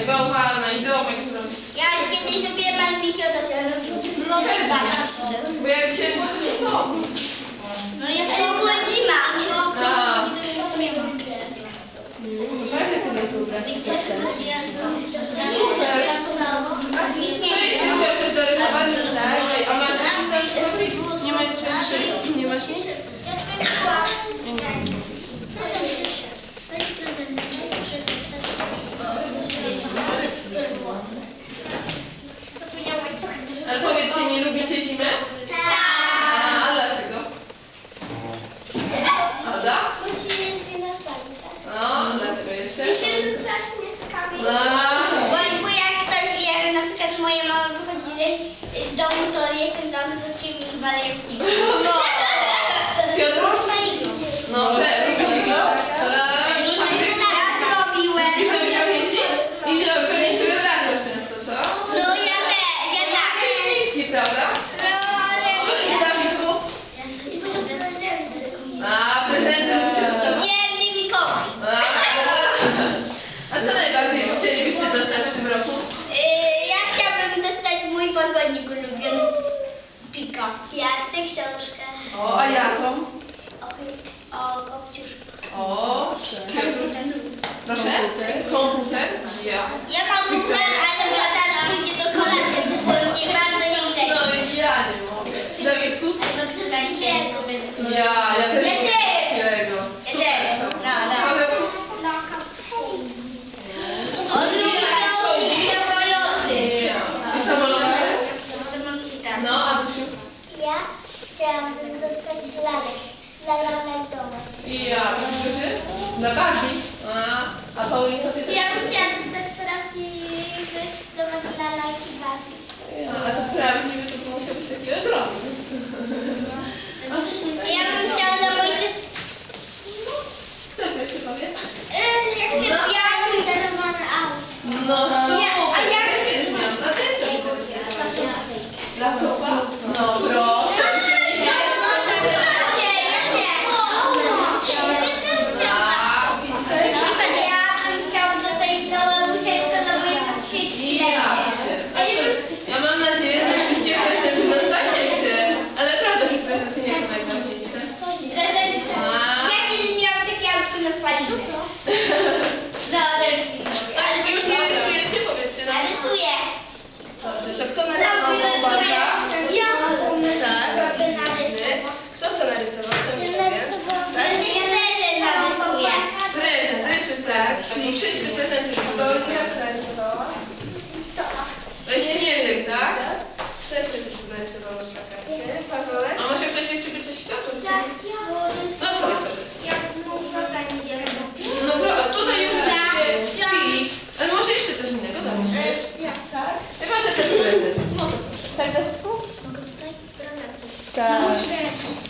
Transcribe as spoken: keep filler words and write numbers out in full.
bałwana i domek zrobić. Ja kiedyś sobie pan wisiał do tego. No pewnie, bo jak cię wchodzi to dom. No ja to była zima. A. Fajne to tu ubrać. No i ty chciał coś dorysować? Tak. A masz jakiś tam dobry? Nie masz nic? Nie masz nic? Ale powiedzcie, nie lubicie zimy? Tak. A, a dlaczego? Ada? No, dlaczego jeszcze? A, Bo, bo jak ktoś wie, na przykład moja mama wychodzi z domu, to jestem tam z takimi walejskimi. no. Piotrusz? No, pre, lubisz iglo? Ja zrobiłem. I zrobisz pamięci? I pewnie sobie wracasz często, co? No ja te, ja tak. Śliski, prawda? No ale... I Dawidku? A, prezenty musicie dostawać. Święty Mikołaj. A, a co najbardziej chcielibyście dostać w tym roku? Yy, ja chciałabym dostać mój podgodnik ulubiony Pika. Ja chcę książkę. O, a jaką? O, o Kopciuszku. O, Piotrusz? Proszę? Komputer? Ja. Ja mam komputer, ale tata pójdzie do kolacji, co mnie bardzo nie chce. No i ja nie mogę. Dawidku? No to jest świetnego. Ja, ja też Ja lubię też. takiego. Ja Super też. są. No, no. Pawełku? On lubi samoloty. Ja. I samoloty? Samoloty, tak. No, a Zuziu? Ja chciałabym dostać lalek, dla lalek domek. I ja. Duży? Dla Barbie? A, a Paulinko, ty też? Ja bym chciała dostać prawdziwy domek dla lalki Barbie. Ja, a to prawdziwy to musiał być taki ogromny. Ja bym chciała dla mojej siostry. Kto jeszcze powie? Ja chcę biały i zarządzony auto. No super! a ja też jest miał. A ty kto chce być taki? Laptopa? No proszę. Ja mam nadzieję, że wszystkie prezenty dostaniecie. Ale prawda, że prezenty nie są najważniejsze. A już nie rysujecie? Powiedzcie nam. Dobrze, to kto narysował chłopaka? Tak, śliczny. Kto co narysował? Kto mi powie? Prezent, rysuj tak. Wszyscy prezenty narysowała. To jest śnieżek, tak? Kto jeszcze coś tu narysował na karcie? Pawełek? A może ktoś jeszcze by coś chciał? To no co wy sobie? No bro, tutaj już żeście chwili. Ale może jeszcze coś innego dam. Tak? Chyba, że też prezent. No to proszę. Tak, Dawidku? Mogę tutaj? Prezenty. Tak.